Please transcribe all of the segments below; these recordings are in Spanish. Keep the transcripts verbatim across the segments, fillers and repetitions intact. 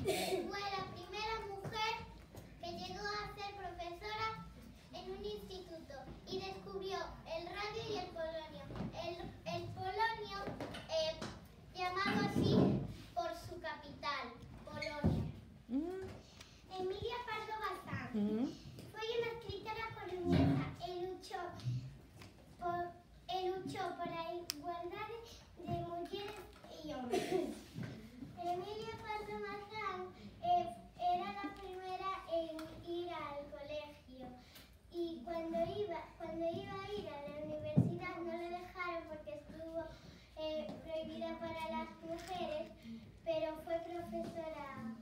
Fue la primera mujer que llegó a ser profesora en un instituto y descubrió el radio y el polonio. El, el polonio, eh, llamado así por su capital, Polonia. Mm. Emilia Pardo Bazán. Mm. Fue una escritora coruñesa e luchó por, e luchó por la igualdad de mujeres y hombres. Emilia Pardo Bazán eh, era la primera en ir al colegio y cuando iba, cuando iba a ir a la universidad no le dejaron porque estuvo eh, prohibida para las mujeres, pero fue profesora.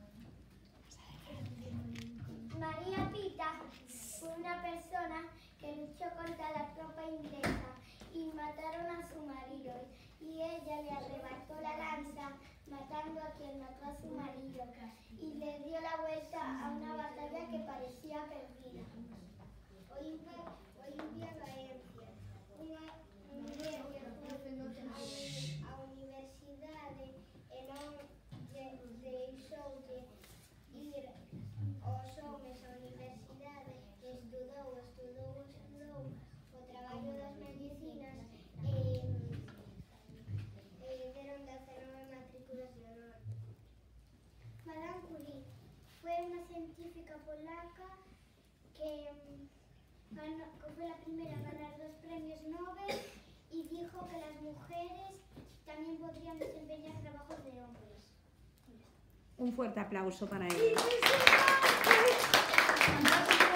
María Pita fue una persona que luchó contra la tropa inglesa y mataron a su marido y ella le arrebató la lanza matando a quien mató a su marido y le dio la vuelta a una batalla que parecía perdida. Olimpia, Olimpia Gaencia, una mujer que fue a universidade e non deixoulle ir aos homes á universidade, estudou, estudou, estudou o traballo das medicinas e, e deron diecinueve matrículas de honor. Madame Curie fue una científica polaca que, ganó, que fue la primera a ganar dos premios Nobel y dijo que las mujeres también podrían desempeñar trabajos de hombres. Un fuerte aplauso para ella. Sí, sí, sí.